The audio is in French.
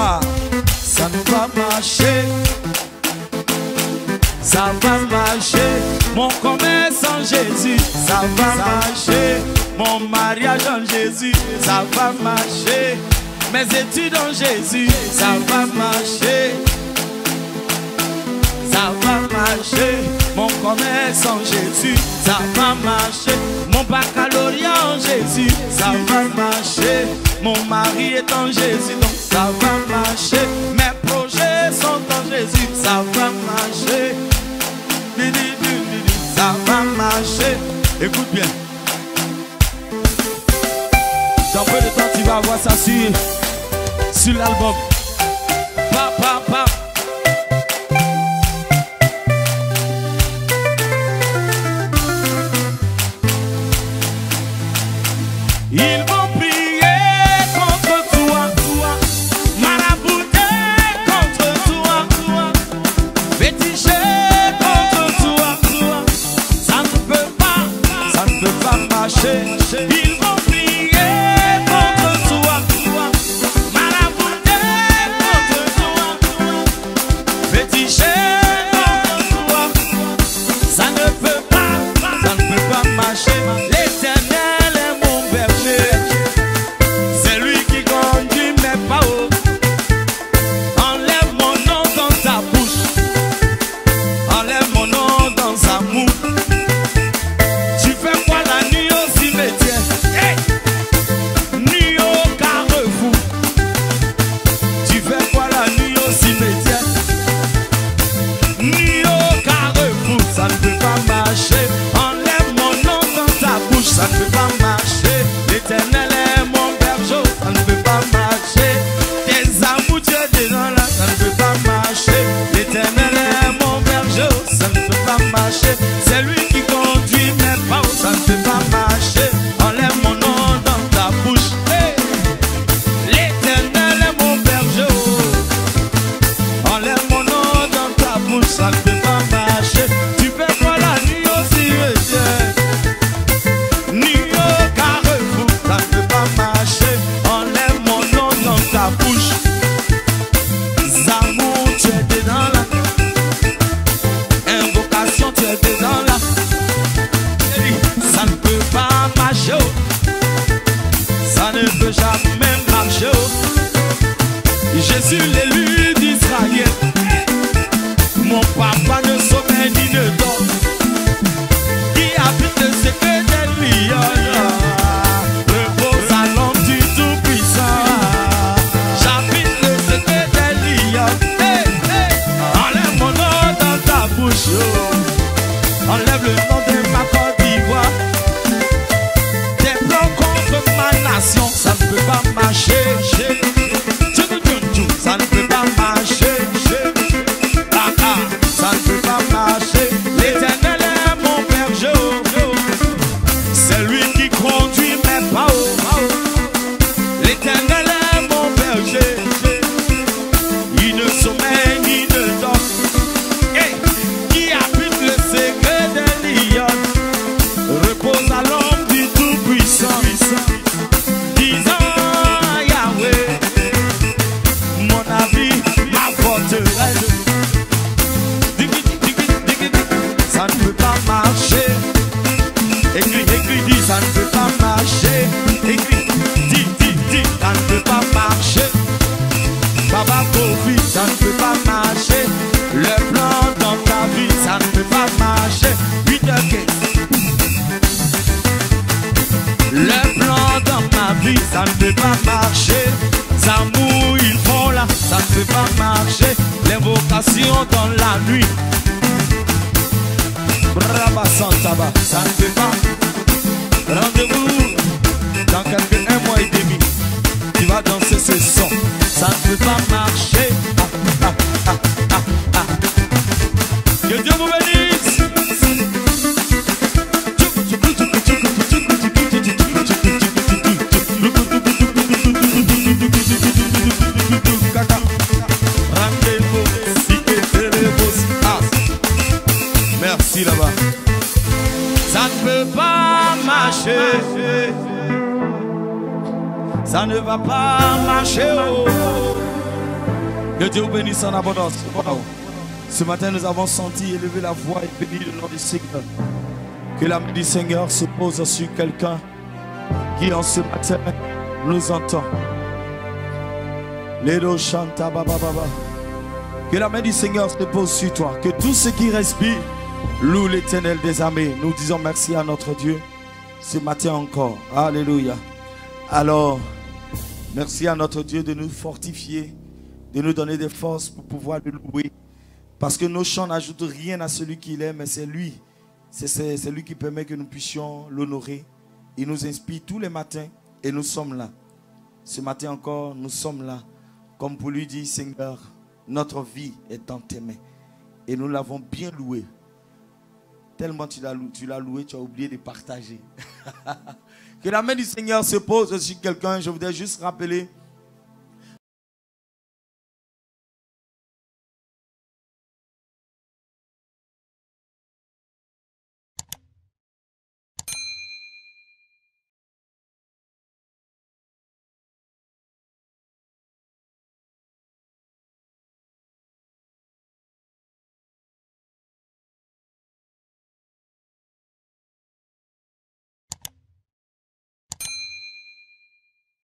Ah, ça ne va marcher. Ça va marcher. Mon commerce en Jésus, ça va marcher. Mon mariage en Jésus, ça va marcher. Mes études en Jésus, ça va marcher. Ça va marcher. Mon commerce en Jésus, ça va marcher. Mon baccalauréat en Jésus, ça va marcher. Mon mari est en Jésus, donc ça va marcher. Mes projets sont en Jésus, ça va marcher. Ça va marcher. Écoute bien. Dans peu de temps, tu vas voir ça sur l'album. Pa, pa, pa. Ils vont prier contre toi, marabouter contre toi, féticher contre toi. Ça ne peut pas marcher. Ils vont prier contre toi, marabouter contre toi, féticher contre toi. Ça ne peut pas marcher. L'Éternel est mon berger, c'est lui qui conduit mes pas haut. Enlève mon nom dans ta bouche, enlève mon nom dans sa moue. Tu fais quoi la nuit au cimetière? Hey! Nuit au carrefour. Tu fais quoi la nuit au cimetière? Nuit au carrefour. Ça ne peut pas marcher. Enlève mon nom dans ta bouche. Ça ne peut pas marcher. L'Éternel est mon berger. Ça ne peut pas marcher. Tes amours, tu es dedans là. Ça ne peut pas marcher. L'Éternel est mon berger. Ça ne peut pas marcher. C'est lui qui conduit mes pas. Ça ne peut pas marcher. Enlève mon nom dans ta bouche. Hey! L'Éternel est mon berger. Enlève mon nom dans ta bouche. Ça ne peut pas marcher. Tu fais quoi la nuit au cimetière? Nuit au carrefour. Ça ne peut pas marcher. Enlève mon nom dans ta bouche. Zamour, tu es dedans là. Invocation, tu es dedans là. Ça ne peut pas marcher. Ça ne peut jamais marcher. Je suis l'élu d'Israël. Mon papa ne sommeille ni ne dort. Qui habite le secret des lions. Repose à l'ombre du Tout-Puissant. J'habite le secret des lions. Hey, hey. Enlève mon nom dans ta bouche. Enlève le nom de ma Côte d'Ivoire. Tes plans contre ma nation. Ça ne peut pas marcher. Ça ne peut pas marcher. Ça ne peut pas marcher. L'Éternel est mon berger. C'est lui qui conduit mes pas. L'Éternel est mon berger. Il ne sommeille ni ne dort. Hey! Qui habite le secret des lions. Repose à l'ombre du Tout-Puissant. Disant Yahweh, mon avis, ma forteresse. Ça ne peut pas marcher. Écris, dis, ça ne peut pas marcher. Écris, dis, ça ne peut pas marcher. Papa Kofi, ça ne peut pas marcher. Le plan dans ta vie, ça ne peut pas marcher. 8h15. Le plan dans ma vie, ça ne peut pas marcher. Zamour, ils font là, ça ne peut pas marcher. L'invocation dans la nuit. Brava Santaba, ça ne peut pas. Rendez-vous dans un mois et demi. Tu vas danser ce son. Ça ne peut pas marcher. Que Dieu vous bénisse. Merci là-bas. Ça ne peut pas marcher. Ça ne va pas marcher. Oh. Que Dieu vous bénisse en abondance. Wow. Ce matin, nous avons senti élever la voix et bénir le nom du Seigneur. Que la main du Seigneur se pose sur quelqu'un qui en ce matin nous entend. Ledo chanta baba baba. Que la main du Seigneur se pose sur toi. Que tout ce qui respire loue l'Éternel des armées. Nous disons merci à notre Dieu ce matin encore. Alléluia. Alors, merci à notre Dieu de nous fortifier, de nous donner des forces pour pouvoir le louer. Parce que nos chants n'ajoutent rien à celui qu'il est, mais c'est lui. C'est lui qui permet que nous puissions l'honorer. Il nous inspire tous les matins et nous sommes là. Ce matin encore, nous sommes là. Comme pour lui dire, Seigneur, notre vie est dans tes mains. Et nous l'avons bien loué. Tellement tu l'as loué, tu as oublié de partager. Que la main du Seigneur se pose sur quelqu'un. Je voudrais juste rappeler